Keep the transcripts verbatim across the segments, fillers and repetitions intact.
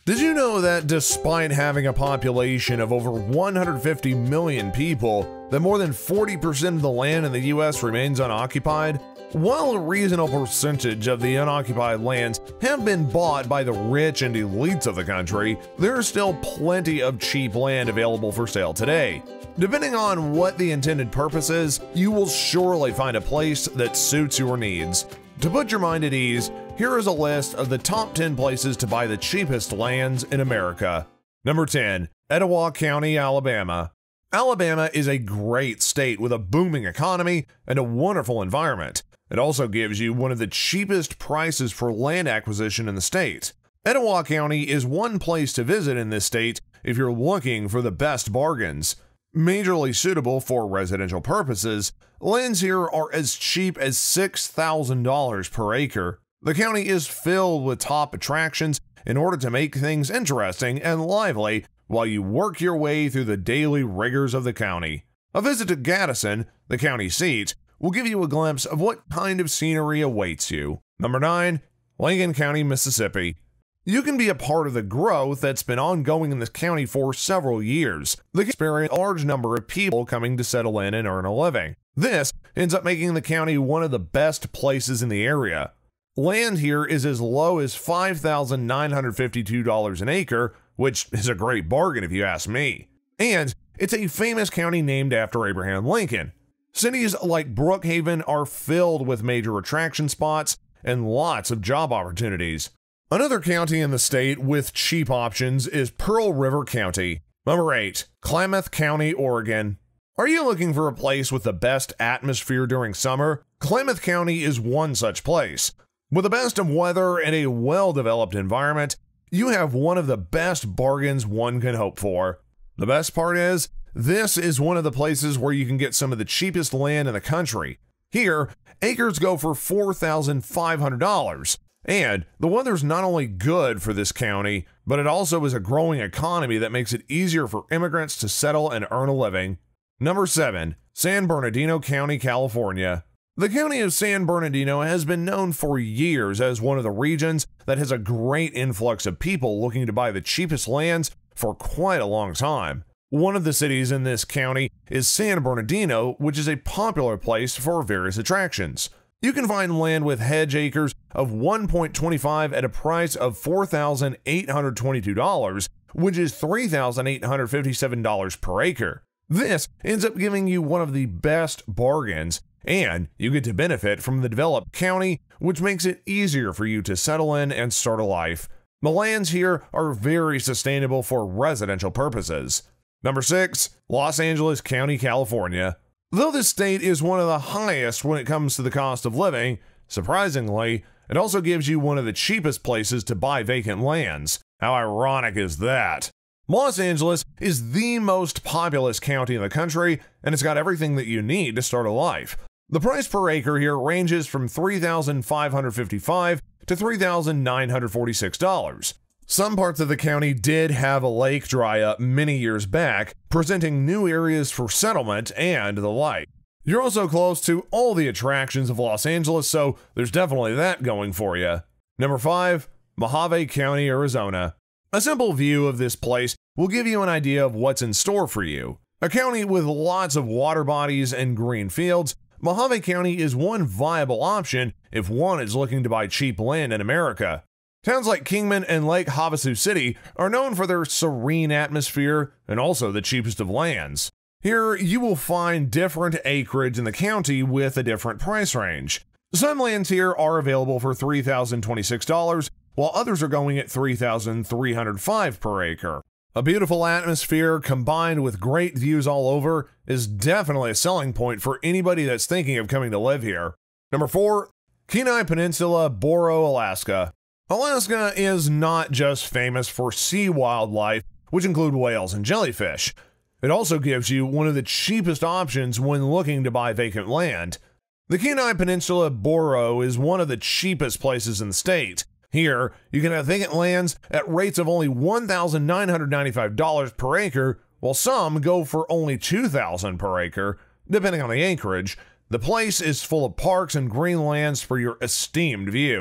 Did you know that despite having a population of over one hundred fifty million people, that more than forty percent of the land in the U S remains unoccupied? While a reasonable percentage of the unoccupied lands have been bought by the rich and elites of the country, there is still plenty of cheap land available for sale today. Depending on what the intended purpose is, you will surely find a place that suits your needs. To put your mind at ease, here is a list of the top ten places to buy the cheapest lands in America. Number ten. Etowah County, Alabama. Alabama is a great state with a booming economy and a wonderful environment. It also gives you one of the cheapest prices for land acquisition in the state. Etowah County is one place to visit in this state if you're looking for the best bargains. Majorly suitable for residential purposes, lands here are as cheap as six thousand dollars per acre. The county is filled with top attractions in order to make things interesting and lively while you work your way through the daily rigors of the county. A visit to Gadsden, the county seat, will give you a glimpse of what kind of scenery awaits you. Number nine. Lincoln County, Mississippi. You can be a part of the growth that's been ongoing in this county for several years. They experience a large number of people coming to settle in and earn a living. This ends up making the county one of the best places in the area. Land here is as low as five thousand nine hundred fifty-two dollars an acre, which is a great bargain if you ask me. And it's a famous county named after Abraham Lincoln. Cities like Brookhaven are filled with major attraction spots and lots of job opportunities. Another county in the state with cheap options is Pearl River County. Number eight. Klamath County, Oregon. Are you looking for a place with the best atmosphere during summer? Klamath County is one such place. With the best of weather and a well-developed environment, you have one of the best bargains one can hope for. The best part is, this is one of the places where you can get some of the cheapest land in the country. Here, acres go for four thousand five hundred dollars. And the weather's not only good for this county, but it also is a growing economy that makes it easier for immigrants to settle and earn a living. Number seven. San Bernardino County, California. The county of San Bernardino has been known for years as one of the regions that has a great influx of people looking to buy the cheapest lands for quite a long time. One of the cities in this county is San Bernardino, which is a popular place for various attractions. You can find land with hedge acres of one point two five at a price of four thousand eight hundred twenty-two dollars, which is three thousand eight hundred fifty-seven dollars per acre. This ends up giving you one of the best bargains, and you get to benefit from the developed county, which makes it easier for you to settle in and start a life. The lands here are very sustainable for residential purposes. Number six. Los Angeles County, California. Though this state is one of the highest when it comes to the cost of living, surprisingly, it also gives you one of the cheapest places to buy vacant lands. How ironic is that? Los Angeles is the most populous county in the country, and it's got everything that you need to start a life. The price per acre here ranges from three thousand five hundred fifty-five dollars to three thousand nine hundred forty-six dollars. Some parts of the county did have a lake dry up many years back, presenting new areas for settlement and the like. You're also close to all the attractions of Los Angeles, so there's definitely that going for you. Number five. Mojave County, Arizona. A simple view of this place will give you an idea of what's in store for you. A county with lots of water bodies and green fields, Mojave County is one viable option if one is looking to buy cheap land in America. Towns like Kingman and Lake Havasu City are known for their serene atmosphere and also the cheapest of lands. Here, you will find different acreage in the county with a different price range. Some lands here are available for three thousand twenty-six dollars, while others are going at three thousand three hundred five dollars per acre. A beautiful atmosphere combined with great views all over is definitely a selling point for anybody that's thinking of coming to live here. Number four. Kenai Peninsula, Boro, Alaska. Alaska is not just famous for sea wildlife, which include whales and jellyfish. It also gives you one of the cheapest options when looking to buy vacant land. The Kenai Peninsula, Boro, is one of the cheapest places in the state. Here, you can have vacant lands at rates of only one thousand nine hundred ninety-five dollars per acre, while some go for only two thousand dollars per acre, depending on the acreage. The place is full of parks and green lands for your esteemed view.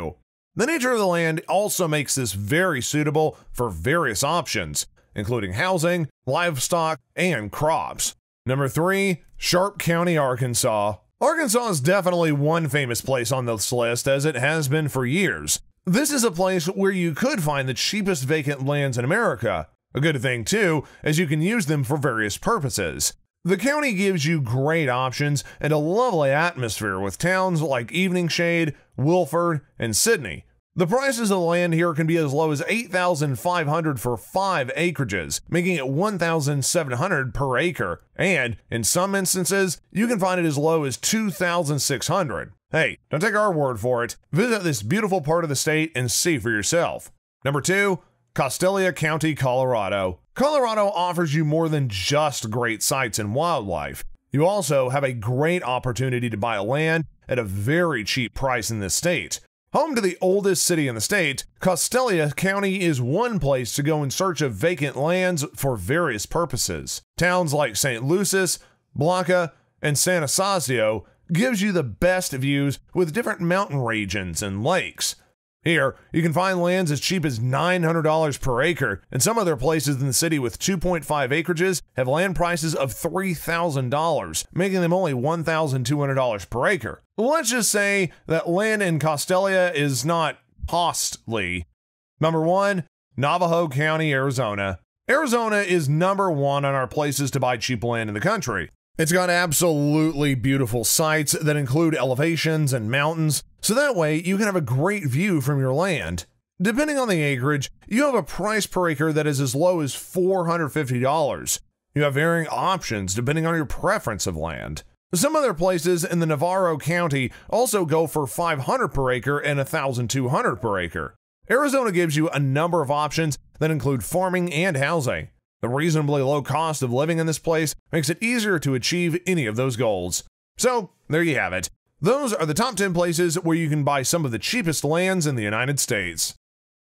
The nature of the land also makes this very suitable for various options, including housing, livestock, and crops. Number three, Sharp County, Arkansas. Arkansas is definitely one famous place on this list, as it has been for years. This is a place where you could find the cheapest vacant lands in America. A good thing too, as you can use them for various purposes. The county gives you great options and a lovely atmosphere with towns like Evening Shade, Wilford, and Sydney. The prices of the land here can be as low as eight thousand five hundred dollars for five acreages, making it one thousand seven hundred dollars per acre, and in some instances, you can find it as low as two thousand six hundred dollars. Hey, don't take our word for it. Visit this beautiful part of the state and see for yourself. Number two, Costelia County, Colorado. Colorado offers you more than just great sights and wildlife. You also have a great opportunity to buy land at a very cheap price in this state. Home to the oldest city in the state, Costelia County is one place to go in search of vacant lands for various purposes. Towns like Saint Lucis, Blanca, and San Anastasio gives you the best views with different mountain regions and lakes. Here, you can find lands as cheap as nine hundred dollars per acre, and some other places in the city with two point five acreages have land prices of three thousand dollars, making them only one thousand two hundred dollars per acre. Let's just say that land in Costelia is not costly. Number one, Navajo County, Arizona. Arizona is number one on our places to buy cheap land in the country. It's got absolutely beautiful sites that include elevations and mountains, so that way you can have a great view from your land. Depending on the acreage, you have a price per acre that is as low as four hundred fifty dollars. You have varying options depending on your preference of land. Some other places in the Navarro County also go for five hundred dollars per acre and one thousand two hundred dollars per acre. Arizona gives you a number of options that include farming and housing. The reasonably low cost of living in this place makes it easier to achieve any of those goals. So, there you have it. Those are the top ten places where you can buy some of the cheapest lands in the United States.